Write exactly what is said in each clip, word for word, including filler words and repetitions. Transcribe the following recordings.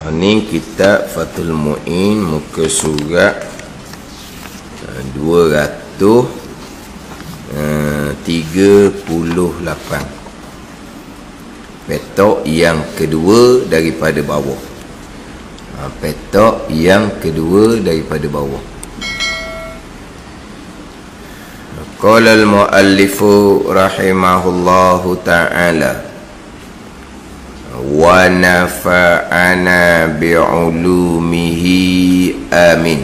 Ini kitab Fathul Mu'in, muka surat dua ratus tiga puluh lapan, petok yang kedua daripada bawah. Petok yang kedua daripada bawah. Qala al-muallifu rahimahullahu ta'ala wa nafa'ana bi'ulumihi amin.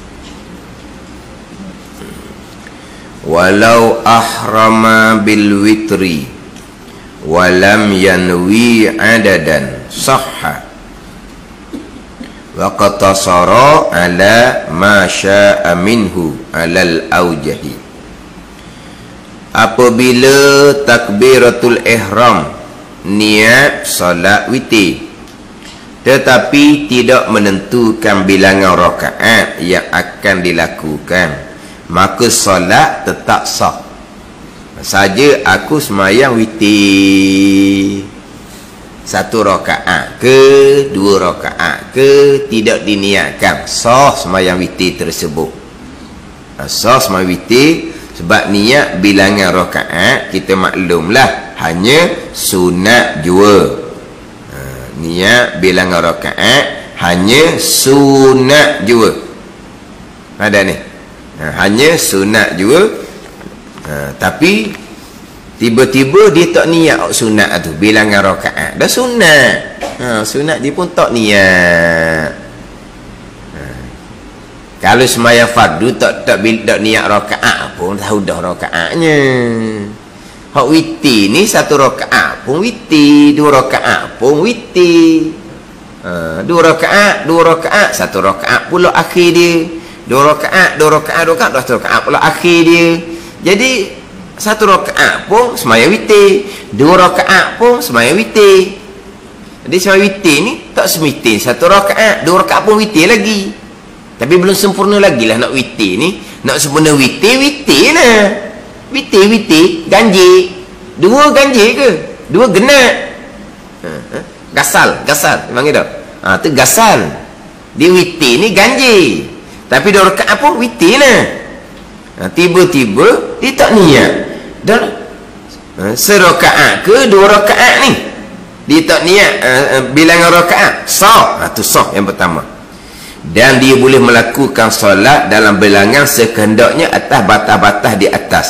Walau ahrama bil witri walam yanwi adadan sahha wa qatasara ala ma sya'a minhu alal aujahi. Apabila takbiratul ihram niat solat witir tetapi tidak menentukan bilangan rakaat yang akan dilakukan, maka solat tetap sah. Saja aku semayang witir satu rakaat ke dua rakaat ke, tidak diniatkan, sah semayang witir tersebut. Sah semayang witir sebab niat bilangan rakaat kita maklumlah hanya sunat jua. Ha, niat bilangan rakaat hanya sunat jua. Ada ni. Ha, hanya sunat jua. Ha, tapi tiba-tiba dia tak niat sunat tu bilangan rakaat. Dah sunat. Ha, sunat dia pun tak niat. Ha, kalau sembahyang fardu tak tak, tak niat rakaat pun tahu dah rakaatnya. Hak witir ni satu rakaat pun witir, dua rakaat pun witir. Ha, dua rakaat, dua rakaat, satu rakaat pula akhir dia. Dua rakaat, dua rakaat, dua rakaat, satu rakaat pula akhir dia. Jadi satu rakaat pun sembahyang witir, dua rakaat pun sembahyang witir. Jadi sembahyang witir ni tak semesti satu rakaat, dua rakaat pun witir lagi. Tapi belum sempurna lagi lah nak witir ni. Nak sempurna witir, witir lah. Witir, witir, ganjil. Dua ganjil ke? Dua genap. Ha, ha? Gasal, gasal. Dia panggil tak? Ha, tu gasal. Dia witir ni ganjil. Tapi dua rakaat pun witir lah. Ha, tiba-tiba dia tak niat. Dan ha, serakaat ke dua rakaat ni? Dia tak niat uh, bilangan rakaat. Sah. Ha, tu sah yang pertama. Dan dia boleh melakukan solat dalam bilangan sekehendaknya atas batas-batas di atas.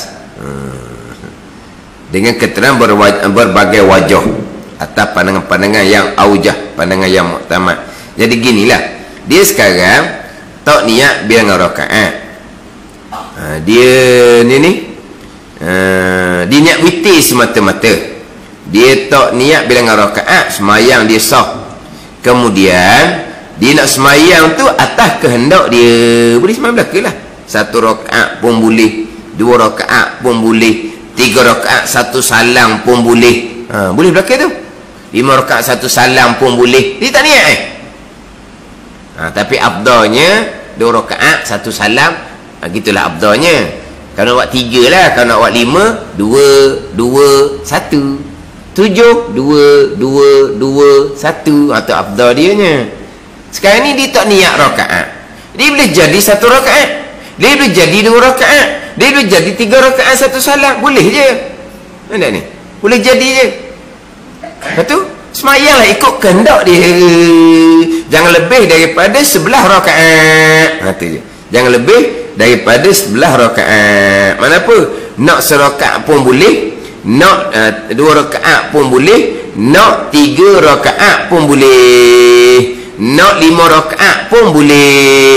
Dengan keterangan berbagai wajah atas pandangan-pandangan yang aujah, pandangan yang muktamad. Jadi ginilah, dia sekarang tak niat bilangan rakaat. Ha, dia ni ni uh, dia niat witir semata-mata. Dia tak niat bilangan rakaat, semayang dia sah. Kemudian dia nak semayang tu atas kehendak dia. Boleh semayang belaka lah. Satu rakaat pun boleh, dua rakaat pun boleh, tiga rakaat satu salam pun boleh. Ha, boleh belaka tu. Lima rakaat satu salam pun boleh. Dia tak niat eh. Ha, tapi afdalnya dua rakaat satu salam. Ha, gitulah afdalnya. Kalau nak buat tiga lah. Kalau nak buat lima, dua, dua, satu. Tujuh, dua, dua, dua, satu. Itu afdal dia nya. Sekarang ni dia tak niat rakaat. Dia boleh jadi satu rakaat. Dia boleh jadi dua rakaat. Dia boleh jadi tiga rakaat satu salam. Boleh je. Nampak ni? Boleh jadi je. Lepas tu, semayanglah ikut kehendak dia. Jangan lebih daripada sebelah rakaat. Ha, tu je. Jangan lebih daripada sebelah rakaat. Mana apa? Nak serakaat pun boleh. Nak uh, dua rakaat pun boleh. Nak tiga rakaat pun boleh. Nak lima rakaat pun boleh.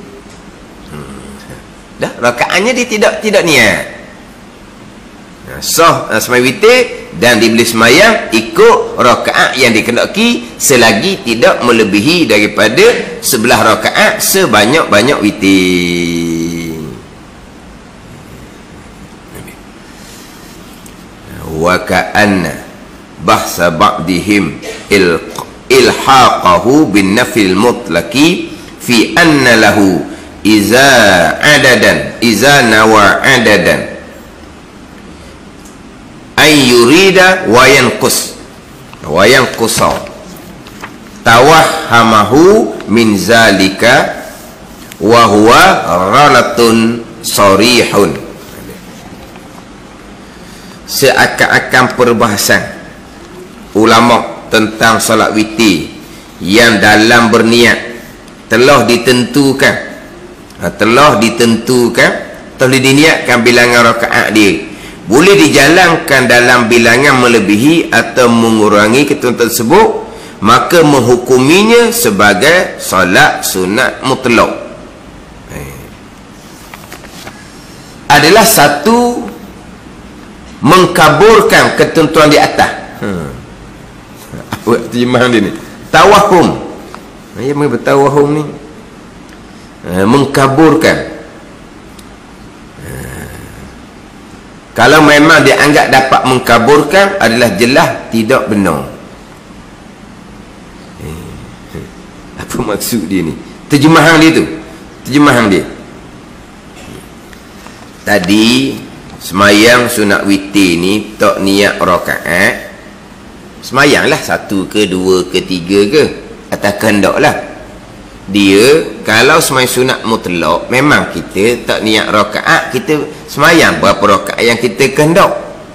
Dah rakaatnya dia tidak tidak niat. Nah, sah uh, semayang witir dan dia boleh semayang ikut rakaat yang dikehendaki selagi tidak melebihi daripada sebelah rakaat sebanyak-banyak witir. Wa ka'anna bahsa ba'dihim il ilhaqahu bin nafil mutlaqi fi anna lahu iza adadan iza nawa adadan ay yurida wa yanqus wa yanqusa tawahhamahu min zalika wa huwa ghalatun sarihun. Seakan-akan perbahasan ulama tentang solat witir yang dalam berniat telah ditentukan ha, telah ditentukan telah diniatkan bilangan rakaat dia boleh dijalankan dalam bilangan melebihi atau mengurangi ketentuan tersebut, maka menghukuminya sebagai solat sunat mutlak. eh. Adalah satu mengkaburkan ketentuan di atas. hmm. Apa terjemahan dia ni? Tawahum. Ya, bertawahum ni uh, mengkaburkan. uh, Kalau memang dianggap dapat mengkaburkan, adalah jelas tidak benar. uh, Apa maksud dia ni? Terjemahan dia tu. Terjemahan dia. Tadi semayang sunat witir ni tak niat rakaat, semayang lah satu ke dua ke tiga ke atas kehendak lah. Dia kalau semayang sunat mutlak, memang kita tak niat rakaat, kita semayang berapa rakaat yang kita kehendak.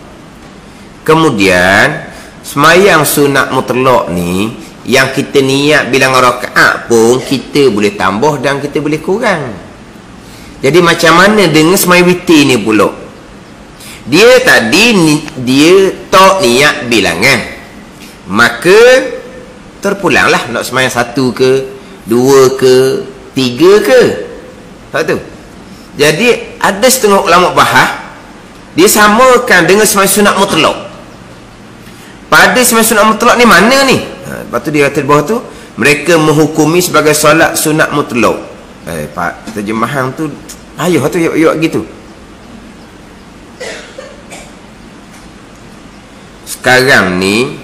Kemudian semayang sunat mutlak ni yang kita niat bilangan rakaat pun kita boleh tambah dan kita boleh kurang. Jadi macam mana dengan semayang witir ni pula? Dia tadi dia tak niat bilangan, maka terpulanglah nak semayang satu ke dua ke tiga ke, tak tahu. Jadi ada setengah ulama bahas dia samakan dengan semayang sunat mutlak. Pada semayang sunat mutlak ni mana ni? Ha, lepas tu dia kata di bawah tu mereka menghukumi sebagai solat sunat mutlak. Eh pak, terjemahan tu ayuh tu yuk-yuk gitu. Sekarang ni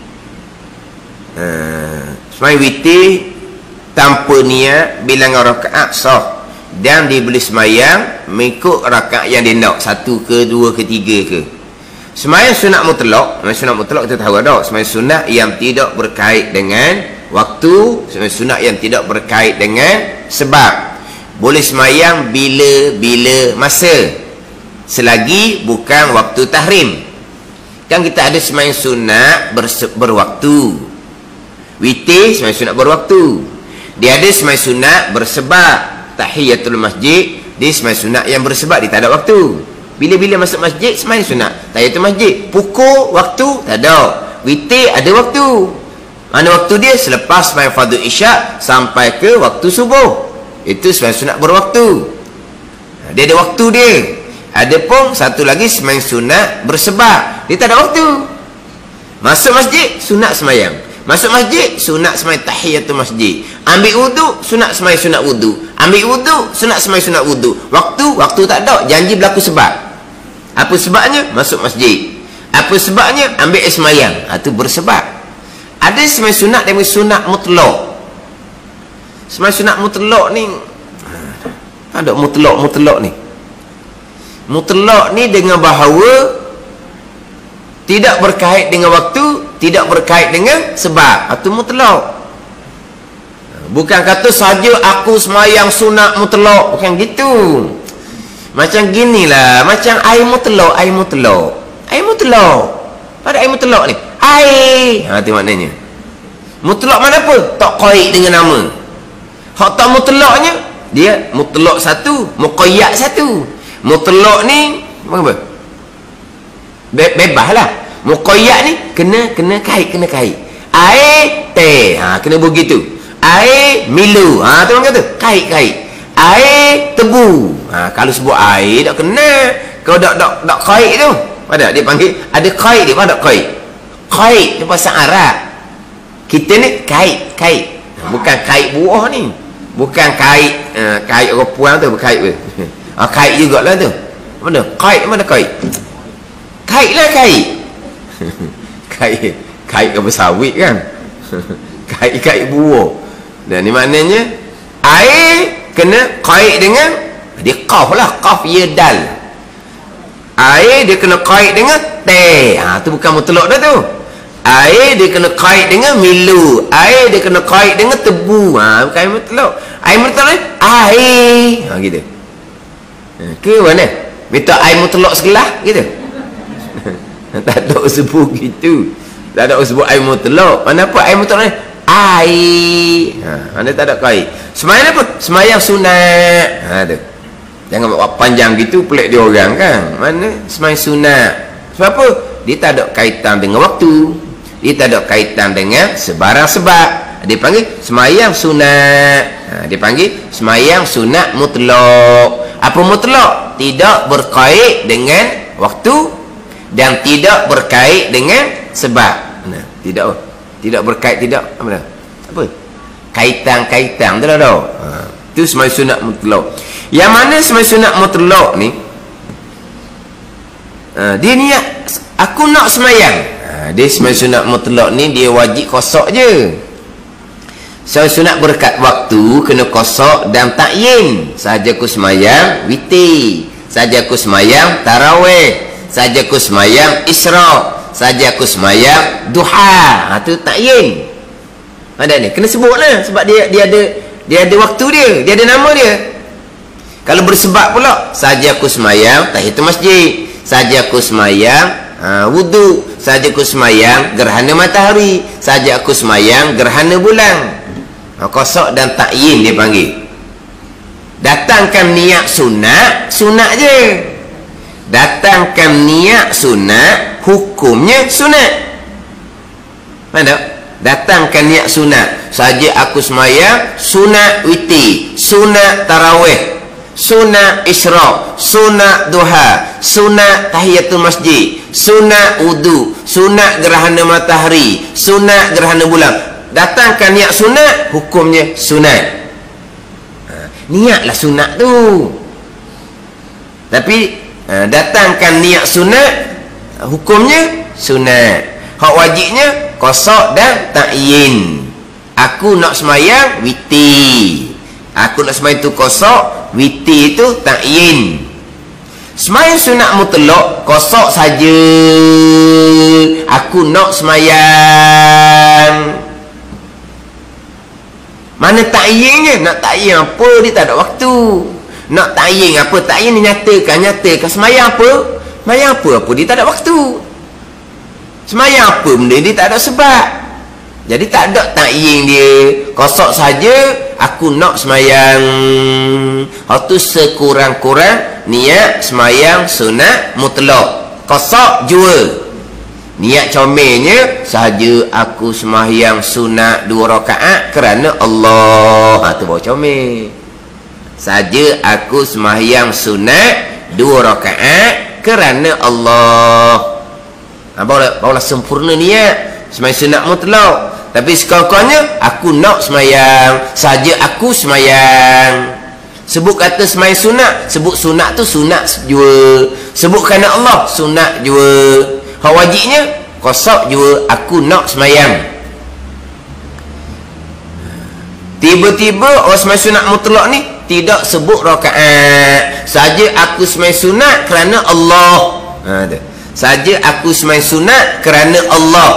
uh, semayang witir tanpa niat bilangan rakaat sah, dan dia boleh semayang mengikut rakaat yang dia nak, satu ke dua ke tiga ke. Semayang sunat mutlak, semayang sunat mutlak kita tahu ada semayang sunat yang tidak berkait dengan waktu, semayang sunat yang tidak berkait dengan sebab. Boleh semayang bila-bila masa selagi bukan waktu tahrim. Kan kita ada semayang sunat berwaktu, witir semayang sunat berwaktu. Dia ada semayang sunat bersebab, tahiyatul masjid dia semayang sunat yang bersebab, dia tak ada waktu. Bila-bila masuk masjid semayang sunat, tahiyatul masjid. Pukul waktu tak ada, witir ada waktu. Mana waktu dia? Selepas semayang fardu isyak sampai ke waktu subuh, itu semayang sunat berwaktu. Dia ada waktu dia. Ada pun satu lagi semayang sunat bersebab, dia tak ada waktu. Masuk masjid sunat semayang, masuk masjid sunat semayang tahiyatul masjid, ambil wuduk sunat semayang sunat wuduk, ambil wuduk sunat semayang sunat wuduk. Waktu waktu tak ada, janji berlaku sebab. Apa sebabnya? Masuk masjid. Apa sebabnya? Ambil air semayang. Itu bersebab. Ada semayang sunat dan sunat mutlak. Semayang sunat mutlak ni ada mutlak-mutlak ni. Mutlak ni dengan bahawa tidak berkait dengan waktu, tidak berkait dengan sebab. Itu mutlak. Bukan kata saja aku semayang sunat mutlak, bukan gitu. Macam ginilah, macam air mutlak, air mutlak. Air mutlak. Pada air mutlak ni, air. Ha, itu maknanya. Mutlak mana apa? Tak kait dengan nama. Hak tak mutlaknya, dia mutlak satu, muqayyad satu. Mutlak ni apa? Be bebas lah. Muqayyad ni kena kena kait, kena kait. Air teh, ha, kena begitu. Air milu, ha, tu orang kata kait-kait. Air tebu, ha, kalau sebut air tak kena. Kalau tak tak tak kait tu, ada dia panggil ada kait, dia ada kait. Kait tu bahasa Arab. Kita ni kait, kait. Bukan kait buah ni. Bukan kait uh, kait orang puan tu berkait ke. Ah, kait jugalah tu. Mana? Kait mana kait? Kait lah kait. Kait kait apa sawit kan? Kait-kait buah. Dan ni maknanya air kena kait dengan dia qaf lah, qaf ya dal. Air dia kena kait dengan teh. Ha, tu bukan mutlak dah tu. air dia kena kait dengan milu, air dia kena kait dengan tebu. Ha, bukan air mutlak. Air mutlak ni air. Ha, gitu. Ha, ke mana? Minta air mutlak segelas gitu. Tak ada sebut gitu. Tak ada sebut air mutlak. Mana apa air mutlak ni? Air. Ha, anda tak ada kait. Semayang apa? Semayang sunat. Ha, tu. Jangan buat panjang gitu pelik dia orang kan. Mana semayang sunat. Sebab apa? Dia tak ada kaitan dengan waktu. Dia tak ada kaitan dengan sebarang sebab. Dia panggil semayang sunat. Ha, dia panggil semayang sunat mutlak. Apa mutlak? Tidak berkait dengan waktu dan tidak berkait dengan sebab. Nah, tidak tidak berkait tidak apa? Apa? Kaitan-kaitan tu dah dah. Ha, tu semayang sunat mutlak. Yang mana semayang sunat mutlak ni? Ha, dia niat aku nak semayang. Ha, dia semayang sunat mutlak ni dia wajib kosok je. Semayang sunat berkat waktu kena kosok dan takyin. Saja aku semayang witir, saja aku semayang tarawih, saja aku semayang isra', saja aku semayang duha. Ha, tu takyin. Ada ni kena sebutlah sebab dia dia ada dia ada waktu dia, dia ada nama dia. Kalau bersebab pula, saja aku semayang tahiyatul masjid, saja aku semayang ha, wudu, saja aku semayang gerhana matahari, saja aku semayang gerhana bulan. Ha, kosok dan takyin dia panggil. Datangkan niat sunat, sunat je. Datangkan niat sunat, hukumnya sunat. Mana? Datangkan niat sunat. Saja aku semayang sunat witir, sunat tarawih, sunat isra', sunat duha, sunat tahiyatul masjid, sunat wudu, sunat gerhana matahari, sunat gerhana bulan. Datangkan niat sunat, hukumnya sunat. Ha, niatlah sunat tu. Tapi ha, datangkan niat sunat, hukumnya sunat. Hak wajibnya kosok dan takyin. Aku nak semayang witir, aku nak semayang tu kosok, witir tu takyin. Semayang sunat mutlak kosok saja. Aku nak semayang. Mana takyinnya? Nak takyin apa? Dia tak ada waktu. Nak takyin apa? Takyin ni nyatakan, nyatakan semayang apa? Semayang apa? Apa? Dia tak ada waktu. Semayang apa benda? Dia tak ada sebab. Jadi tak ada takyin dia. Kosok saja. Aku nak semayang. Itu sekurang-kurang niat semayang sunat mutlak. Kosok jua. Niat comelnya sahaja aku semayang sunat dua rakaat kerana Allah. Ha, tu bawa comel. Saja aku semayang sunat dua rakaat kerana Allah. Ha, barulah, barulah sempurna niat semayang sunat mutlak. Tapi sekurang-kurangnya aku nak semayang, saja aku semayang. Sebut kata semayang sunat, sebut sunat tu sunat jua. Sebut kerana Allah, sunat jua. Hak wajibnya kosok jua, aku nak semayang. Tiba-tiba orang semayang sunat mutlak ni tidak sebut rakaat, saja aku semayang sunat kerana Allah. Ha, tu. Saja aku semayang sunat kerana Allah.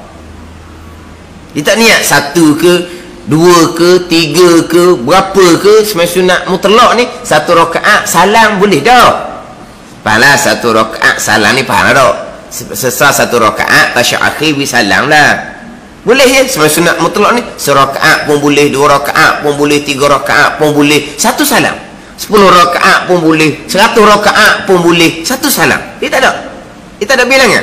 Dia tak niat satu ke, dua ke, tiga ke, berapa ke semayang sunat mutlak ni. Satu rakaat salam boleh dah. Pahala satu rakaat salam ni faham tak? Sesal satu rakaat tasyahud akhir bi salam lah. Boleh ya semayang sunat mutlak ni. Serakaat pun boleh, dua rakaat pun boleh, tiga rakaat pun boleh, satu salam. Sepuluh rakaat pun boleh, seratus rakaat pun boleh, satu salam. Dia tak ada. Dia tak ada bilangan.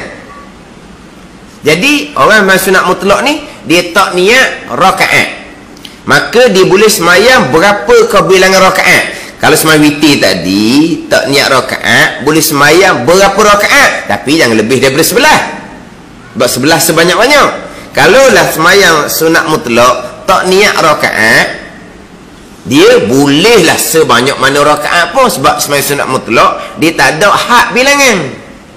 Jadi orang semayang sunat mutlak ni dia tak niat rakaat, maka dia boleh semayang berapa kebilangan rakaat. Kalau semayang witir tadi tak niat rakaat, boleh semayang berapa rakaat, tapi jangan lebih daripada sebelah. Sebab sebelah sebanyak-banyak. Kalau lah semayang sunat mutlak tak niat rakaat, dia bolehlah sebanyak mana rakaat pun. Sebab semayang sunat mutlak dia tak ada had bilangan.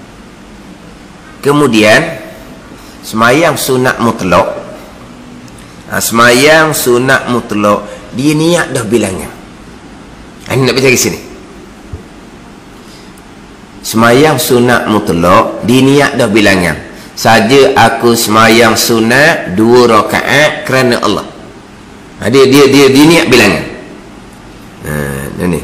Kemudian semayang sunat mutlak, ha, semayang sunat mutlak dia niat dah bilangan. Ini nak baca ke sini. Semayang sunat mutlak dia niat dah bilangan. saja aku semayang sunat dua rakaat kerana Allah. Ha, dia dia dia dia niat bilangan. Ha ni.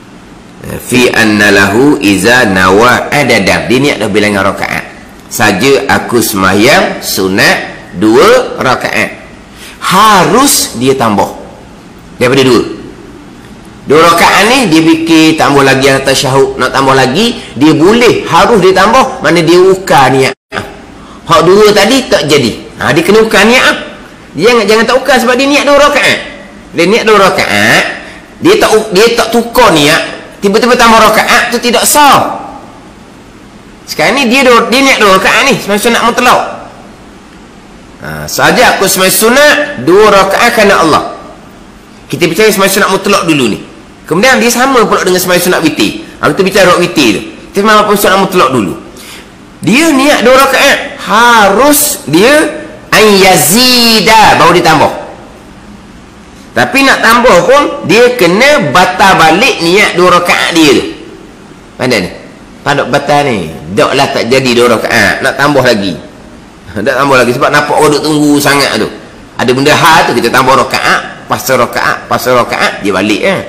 Fi anna lahu iza nawa adada. Dia niat dah bilangan rakaat. Saja aku semayang sunat dua rakaat. Harus dia tambah daripada dua. Dua rakaat ni dia fikir tambah lagi yang tasyahud, nak tambah lagi, dia boleh, harus dia tambah, mana dia ukar niat. Hak dua tadi tak jadi. Ha, dia kena ukar niat. Dia jangan jangan tak ukar sebab dia niat dua rakaat. Dia niat dua rakaat, dia tak dia tak tukar niat, tiba-tiba tambah rakaat tu tidak sah. Sekarang ni dia dua, dia niat dua rakaat ni sembahyang sunat mutlak. Ha, saja aku sembahyang sunat dua rakaat kerana Allah. Kita bicara sembahyang sunat mutlak dulu ni. Kemudian dia sama pula dengan sembahyang sunat witir. Ha, kita bicara rakaat witir tu. Kita sembahyang pun sunat mutlak dulu. Dia niat dua rakaat, harus dia an yazida, baru ditambah. Tapi nak tambah pun dia kena batal balik niat dua rakaat dia tu. Pandai ni. Pandai batal ni. Daklah tak jadi dua rakaat, nak tambah lagi. Tak tambah lagi sebab nampak orang duk tunggu sangat tu. Ada benda hal tu kita tambah rakaat, pasal rakaat, pasal rakaat dia balik eh.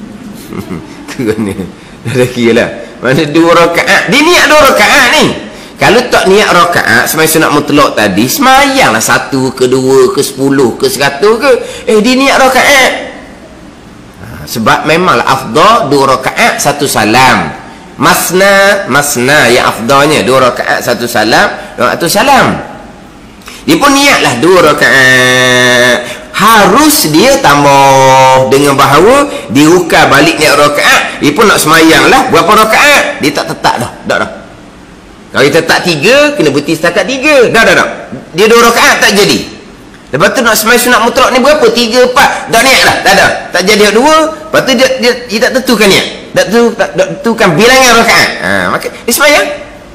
Tu kan. Dah kiralah. Mana dua rakaat, dia niat dua rakaat ni. Kalau tak niat rakaat sembahyang sunat mutlak tadi, semayanglah satu ke dua ke sepuluh ke seratus ke, eh dia niat rakaat. Ha, sebab memanglah afdal dua rakaat satu salam. Masna, masna yang afdalnya dua rakaat satu salam, satu salam. Dia pun niatlah dua rakaat. Harus dia tambah dengan bahawa dia ukar balik niat rakaat. Dia pun nak semayanglah berapa rakaat. Dia tak tetap dah, dah dah. Kalau kita tak tiga, kena berhenti setakat tiga. Dah, dah, dah. Dia dua rakaat tak jadi. Lepas tu nak sembahyang sunat mutlak ni berapa? Tiga, empat. Dah niat lah. Tak ada. Tak jadi dua. Lepas tu dia, dia, dia tak tentukan niat. Tak, tu, tak, tak tentukan bilangan rakaat. Ha, maka dia sembahyang.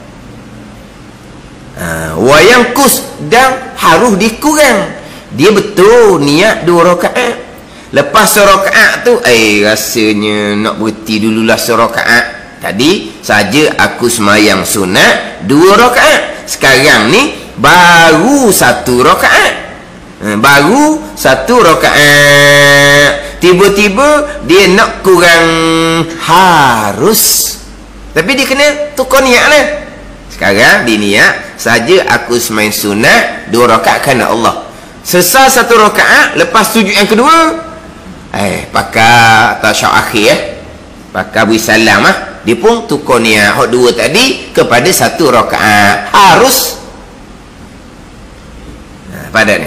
Ha, wayang kus dan harus dikurang. Dia betul niat dua rakaat. Lepas serakaat tu, eh rasanya nak berhenti dululah serakaat. Tadi saja aku semayang sunat dua rakaat. Sekarang ni baru satu rakaat. Ha, baru satu rakaat. Tiba-tiba dia nak kurang, harus. Tapi dia kena tukar niat lah. Sekarang dia niat saja aku semayang sunat dua rakaat kerana Allah. Selesai satu rakaat, lepas sujud yang kedua, eh pakai tasyahud akhir eh. Pakai beri salam ah. Dia pun tukar niat hak dua tadi kepada satu rakaat. Harus. Nah, pada ni.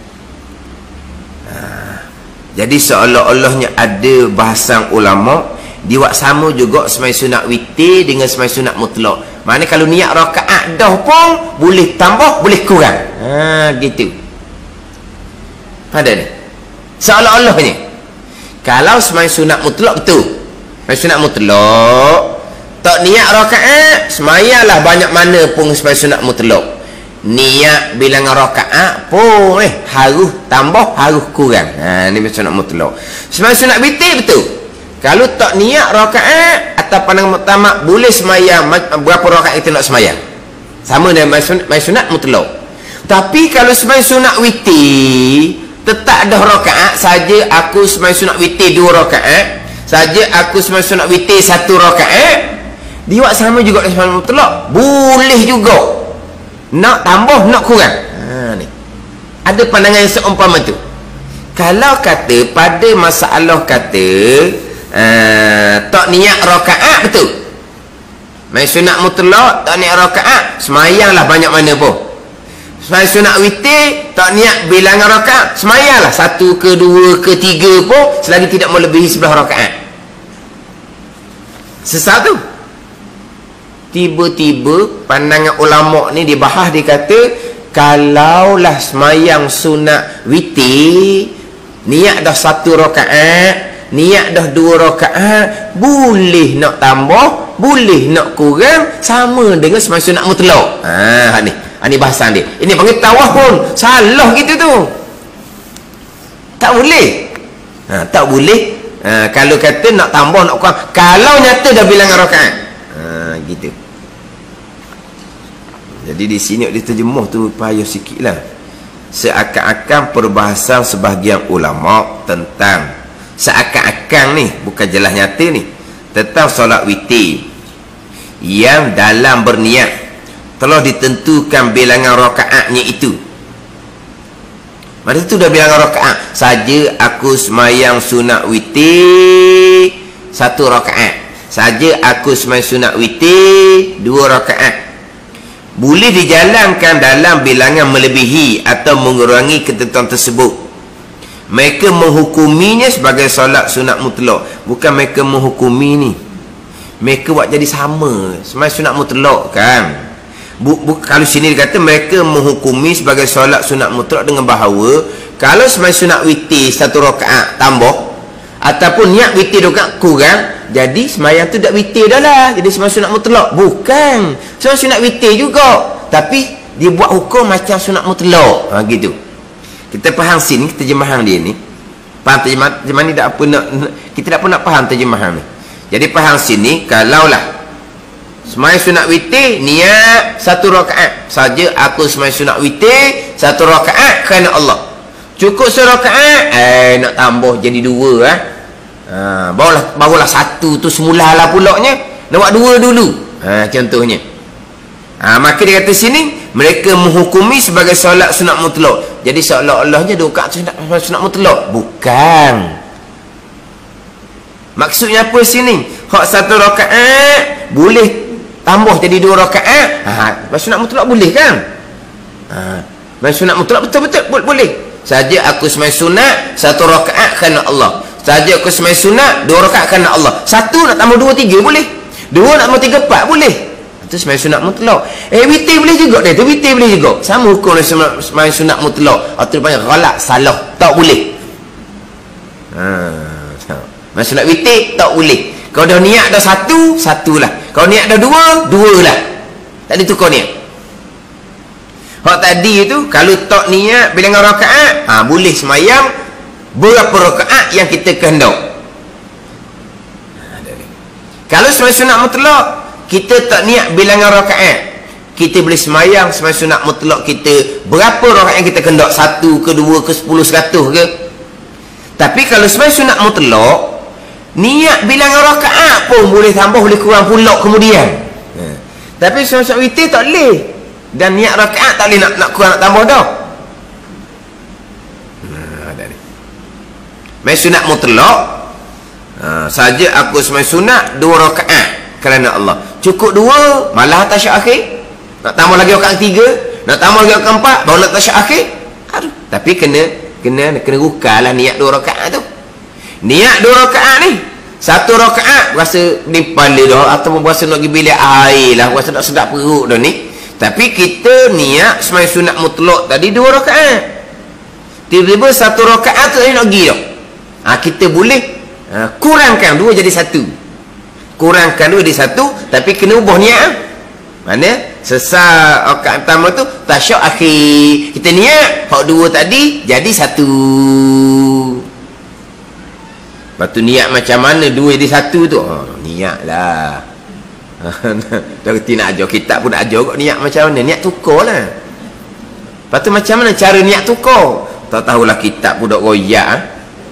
Nah, jadi seolah-olahnya ada bahasan ulama dia buat sama juga sembahyang sunat witir dengan sembahyang sunat mutlak. Mana kalau niat rakaat dah pun boleh tambah, boleh kurang. Ha gitu. Pada ni. Seolah-olahnya kalau sembahyang sunat mutlak betul. Sembahyang sunat mutlak tak niat rakaat, semayanglah banyak mana pun sembahyang sunat mutlak. Niat bilangan rakaat pun eh harus tambah, harus kurang. Ha ni sunat mutlak. Sembahyang sunat witir betul. Kalau tak niat rakaat atau pandangan muktamad, boleh semayang berapa rakaat kita nak semayang. Sama dengan sembahyang sunat mutlak. Tapi kalau sembahyang sunat witir tetap dah rakaat saja aku sembahyang sunat witir dua rakaat. Saja aku sembahyang sunat witir satu rakaat, dia buat sama juga dengan sembahyang mutlak. Boleh juga. Nak tambah, nak kurang. Ha ni. Ada pandangan yang seumpama tu. Kalau kata pada masalah kata uh, tak niat rakaat betul. Sembahyang sunat mutlak tak niat rakaat, semayanglah banyak mana pun. Sembahyang sunat witir tak niat bilangan rakaat, semayanglah satu ke dua ke tiga pun selagi tidak melebihi sebelah rakaat. Sesuatu tiba-tiba pandangan ulama ni dibahas, dia kata kalaulah semayang sunat witir niat dah satu rakaat, niat dah dua rakaat, boleh nak tambah, boleh nak kurang, sama dengan sembahyang sunat mutlak. Ha ni ini bahasan dia. Ini panggil tawaf pun salah gitu tu. Tak boleh. Ha, tak boleh. Ha, kalau kata nak tambah, nak kurang. Kalau nyata dah bilangan rakaat. Ha, gitu. Jadi di sini diterjemuh tu payah sikit lah. Seakan-akan perbahasan sebahagian ulama tentang, seakan-akan ni, bukan jelas nyata ni, tentang solat witir yang dalam berniat telah ditentukan bilangan rakaatnya itu. Masa tu dah bilangan rakaat. Saja aku semayang sunat witir satu rakaat. Saja aku semayang sunat witir dua rakaat. Boleh dijalankan dalam bilangan melebihi atau mengurangi ketentuan tersebut. Mereka menghukuminya sebagai solat sunat mutlak. Bukan mereka menghukumi ni, mereka buat jadi sama. Semayang sunat mutlak kan. Bu, bu, kalau sini dia kata mereka menghukumi sebagai solat sunat mutlak dengan bahawa kalau semayang sunat witir satu rakaat tambah ataupun niat witir rakaat kurang, jadi semayang tu tak witir dah lah, jadi semayang sunat mutlak. Bukan, semayang sunat witir juga, tapi dia buat hukum macam sunat mutlak. Ha, gitu. Kita faham sini terjemahan dia ni. Faham terjemahan, terjemahan ni tak apa nak, kita tak apa nak faham terjemahan ni. Jadi faham sini, kalaulah semayang sunat witir niat satu rakaat saja, aku semayang sunat witir satu rakaat kerana Allah. Cukup serakaat, eh nak tambah jadi dua eh. Ha, barulah barulah satu tu semulalah pulaknya. Nak buat dua dulu. Ha, contohnya. Ha, maka dia kata sini mereka menghukumi sebagai solat sunat mutlak. Jadi seolah-olahnya dua rakaat sunat, sunat mutlak. Bukan. Maksudnya apa sini? Hak satu rakaat boleh tambah jadi dua rakaat. Ha, sunat mutlak boleh kan? Ha, sunat mutlak betul-betul boleh. Saja aku semayang sunat satu rakaat kerana Allah. Saja aku semayang sunat dua rakaat kerana Allah. Satu nak tambah dua tiga boleh. Dua nak tambah tiga empat boleh. Itu semayang sunat mutlak. Eh witir boleh juga dia. Tu witir boleh juga. Sama hukum dengan semayang sunat mutlak. Atau banyak ghalat salah. Tak boleh. Ha, semayang sunat witir tak boleh. Kalau dah niat dah satu, satulah. Kalau niat dah dua, dua lah. Tak ada tukar niat. Hak tadi tu kalau tak niat bilangan rakaat, ha, boleh semayang berapa rakaat yang kita kehendak. Ha, kalau semayang sunat mutlak kita tak niat bilangan rakaat, kita boleh semayang semayang sunat mutlak kita berapa rakaat yang kita kehendak, satu ke dua ke sepuluh seratus ke. Tapi kalau semayang sunat mutlak niat bilangan rakaat pun boleh tambah boleh kurang pula kemudian. Ha. Tapi semayang sunat witir tak boleh. Dan niat rakaat tak boleh nak, nak kurang nak tambah dah. Nah, ada ni. Main sunat mutlak. Ha, saja aku semayang sunat dua rakaat kerana Allah. Cukup dua, malah tasyahud akhir. Nak tambah lagi rakaat tiga, nak tambah lagi rakaat empat, baru nak tasyahud akhir. Aduh, tapi kena kena kena rukalah niat dua rakaat tu. Niat dua rakaat ni, satu rakaat rasa ni pala dah ataupun rasa nak pergi bilik air lah, rasa nak sedap perut dah ni. Tapi kita niat semayang sunat mutlak tadi dua rakaat. Tiba-tiba satu rakaat tu nak pergi dah. Ha, kita boleh ha, kurangkan dua jadi satu. Kurangkan dua jadi satu, tapi kena ubah niat. Mana? Sesal rakaat pertama tu tasyahud akhir. Kita niat hak dua tadi jadi satu. Lepas tu niat macam mana dua jadi satu tu? Oh, niat lah. Dah kerti nak ajar kitab pun nak ajar kot niat macam mana. Niat tukar lah. Lepas tu macam mana cara niat tukar? Tak tahulah kitab pun dah royak ha?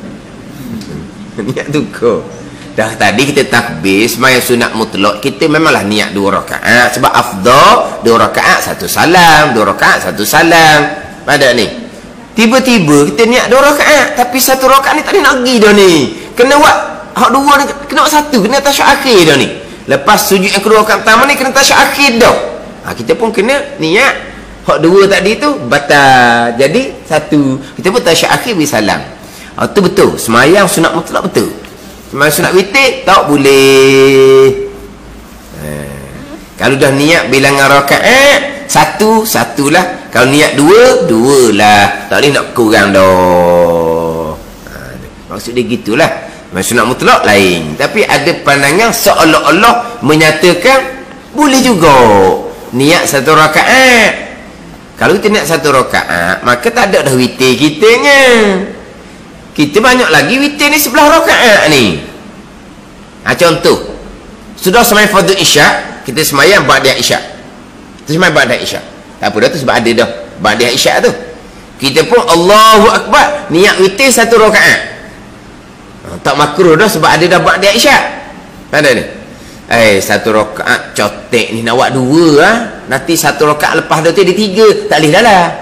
Niat tukar. Dah tadi kita takbir semayang sunat mutlak, kita memanglah niat dua rakaat. Sebab afdal dua rakaat satu salam, dua rakaat satu salam. Pada ni tiba-tiba kita niat dua rakaat, tapi satu rakaat ni tak ada nak pergi dah ni. Kena buat hak dua ni, kena buat satu, kena tasyahud akhir dah ni. Lepas sujud yang kedua rakaat pertama ni kena tasyahud akhir dah. Ha, kita pun kena niat hak dua tadi tu batal. Jadi satu, kita pun tasyahud akhir beri salam. Ha, tu betul. Semayang sunat mutlak betul. Semayang sunat witir tak boleh. Ha, kalau dah niat bilangan rakaat satu, satulah. Kalau niat dua, dua lah. Tak boleh nak kurang dah. Ha, maksud dia gitulah. Sunat mutlak lain. Tapi ada pandangan seolah-olah menyatakan boleh juga niat satu rakaat. Kalau kita niat satu rakaat, maka tak ada dah witir kitanya. Kita banyak lagi witir ni sebelah rakaat ni. Ha, contoh, sudah semayang fardu isyak, kita semayang ba'da isyak. Tu semai ba'da isyak. Tak apa dah tu sebab ada dah ba'da isyak tu. Kita pun Allahu Akbar niat witir satu rakaat. Ha, tak makruh dah sebab ada dah ba'da isyak. Ada ni. Eh satu rakaat cotek ni nak buat dua ah. Nanti satu rakaat lepas tu ada tiga, tak boleh dah lah.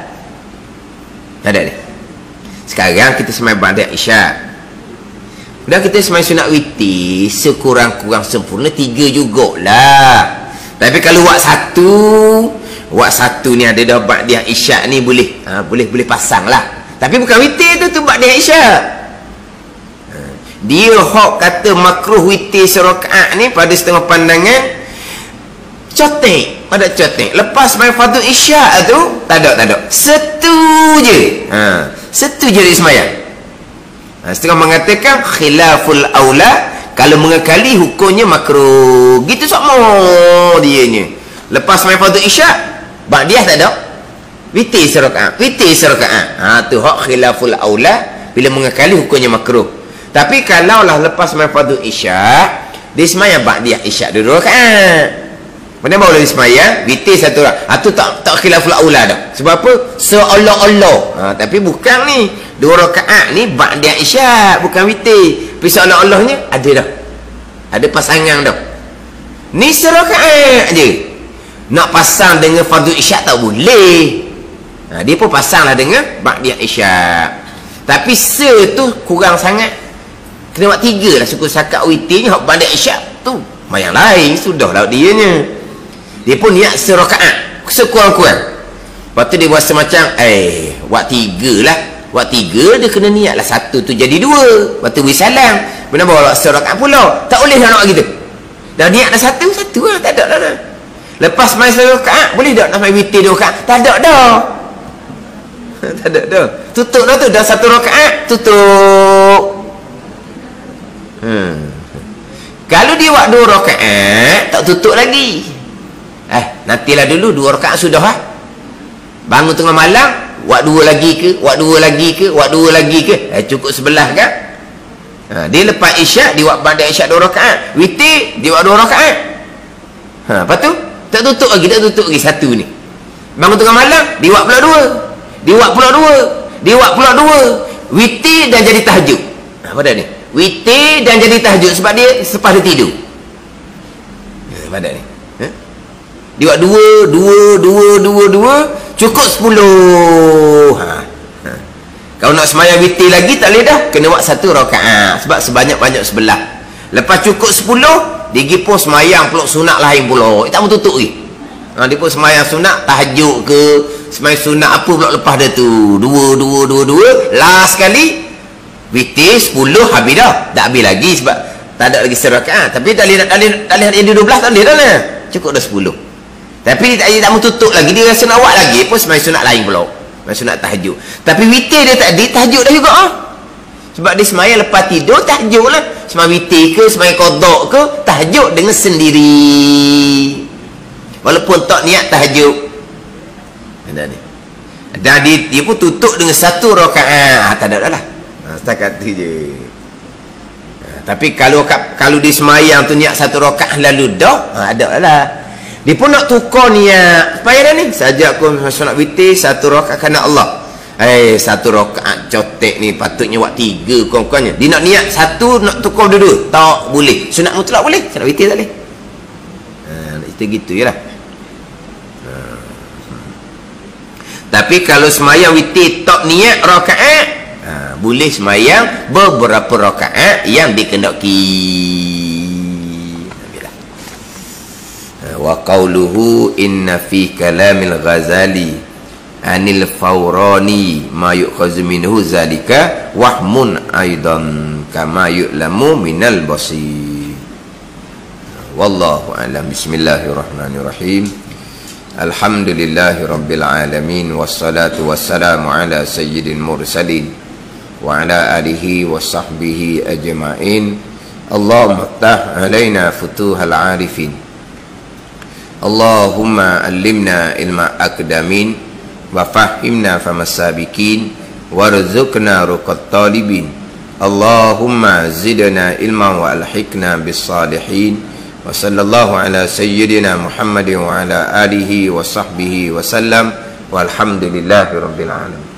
Ada ni. Sekarang kita semai ba'da isyak. Dah kita semai sunat witir sekurang-kurang sempurna tiga jugalah. Tapi kalau buat satu, buat satu ni ada dah ba'da isyak ni boleh. Ha, boleh boleh pasang lah. Tapi bukan witir tu tu ba'da isyak. Ha, dia hok kata makruh witir serakaat ni pada setengah pandangan cotek, pada cotek. Lepas main fardu isyak tu tak ada tak ada. Satu je. Ha, satu je dia sembahyang. Ha, setengah mengatakan khilaful aula, kalau mengekali hukumnya makruh. Gitu sama dianya. Lepas main fardu isyak, ba'diyah tak ada. Witir serakaat, witir serakaat. Ha tu hak khilaful aula, bila mengekali hukumnya makruh. Tapi kalaulah lepas main fardu isyak, dia sembahyang ba'diyah isyak dua rakaat. Mana boleh sembahyang witir satu rakaat. Ha tu tak tak khilaful aula dah. Sebab apa? Seolah-olah. Ha tapi bukan ni. Dua rakaat ni ba'da isyak, bukan witir. Tapi seolah-olahnya ada dah. Ada pasangan dah. Ni serakaat je. Nak pasang dengan fardu isyak tak boleh. Ha, dia pun pasanglah dengan ba'da isyak. Tapi se tu kurang sangat. Kena buat tiga lah suku sakat witirnya hak ba'da isyak tu. Mayang lain sudahlah dianya. Dia pun niat serakaat sekurang-kurang. Lepas tu dia buat semacam eh buat tiga lah. Buat tiga dia kena niat lah satu tu jadi dua. Lepas tu wisalam. Benar bawa serakaat pula. Tak boleh nak nak gitu. Dah niat dah satu, satu lah. Tak ada dah. Lepas main serakaat boleh tak nak main witir dua rakaat? Tak ada dah. Tak ada dah. Tutup dah tu. Dah satu rakaat tutup. Hmm. Kalau dia buat dua rakaat tak tutup lagi. Eh, nantilah dulu dua rakaat sudah lah. Bangun tengah malam, buat dua lagi ke, buat dua lagi ke, buat dua lagi ke, eh, cukup sebelah kan. Ha, dia lepas isyak, dia buat ba'da isyak dua rakaat. Witir, dia buat dua rakaat. Ha, lepas tu, tak tutup lagi, tak tutup lagi satu ni. Bangun tengah malam, dia buat pula dua. Dia buat pula dua. Dia buat pula dua. Witir dan jadi tahajud. Ha, apa dah ni? Witir dan jadi tahajud sebab dia selepas dia tidur. Ha, apa dah ni? Ha? Dia buat dua, dua, dua, dua, dua, cukup sepuluh. Ha. Ha. Kalau nak sembahyang witir lagi tak boleh dah. Kena buat satu rakaat. Sebab sebanyak-banyak sebelah. Lepas cukup sepuluh, dia pergi pun sembahyang pula sunat lain pula. Eh, tak mau tutup lagi. Ha, dia pun sembahyang sunat, tahajud ke, sembahyang sunat apa pula lepas dia tu. Dua, dua, dua, dua. Last sekali, witir sepuluh habis dah. Tak habis lagi sebab tak ada lagi serakaat. Tapi tak boleh tak boleh tak boleh jadi dua belas tak boleh dah lah. Cukup dah sepuluh. Tapi dia tak, dia tak mau tutup lagi. Dia rasa nak buat lagi pun sembahyang sunat lain pula. Sembahyang sunat tahajud. Tapi witir dia tadi tahajud dah juga ah. Sebab dia sembahyang lepas tidur tahajud lah. Sembahyang witir ke, sembahyang qada ke, tahajud dengan sendiri. Walaupun tak niat tahajud. Ada ni. Dan dia, dia pun tutup dengan satu rakaat. Tak ada dah lah. Ha, setakat tu je. Ha, tapi kalau kalau dia sembahyang tu niat satu rakaat lalu dah, ha, ada lah. Dia pun nak tukar niat. Supaya dah ni. Saja aku sunat witir satu rakaat kerana Allah. Eh, satu rakaat cotek ni patutnya buat tiga kawan-kawannya. Dia nak niat satu nak tukar dua-dua. Tak boleh. Sunat mutlak boleh. Sunat witir tak boleh. Ha, itu gitu je lah. Ha. Tapi kalau semayang witir tak niat rakaat, ha, boleh semayang beberapa rakaat yang dikendaki. Wa qawluhu inna fi kalamil Ghazali anil Fawrani ma yu'khazu minhu zalika wahmun aidan kama yu'lamu minal basir. Wallahu a'lam. Bismillahirrahmanirrahim. Alhamdulillahi rabbil alamin wassalatu wassalamu ala sayyidil mursalin wa ala alihi wa sahbihi ajma'in. Allahumma ftah alaina futuhal arifin. Allahumma allimna ilma akdamin wa fahimna famasabikin warzuqna ruqat talibin. Allahumma zidna ilma wa alhiqna bis salihin Wa sallallahu ala sayyidina Muhammadin wa ala alihi wa sahbihi wa sallam. Walhamdulillahi rabbil alamin.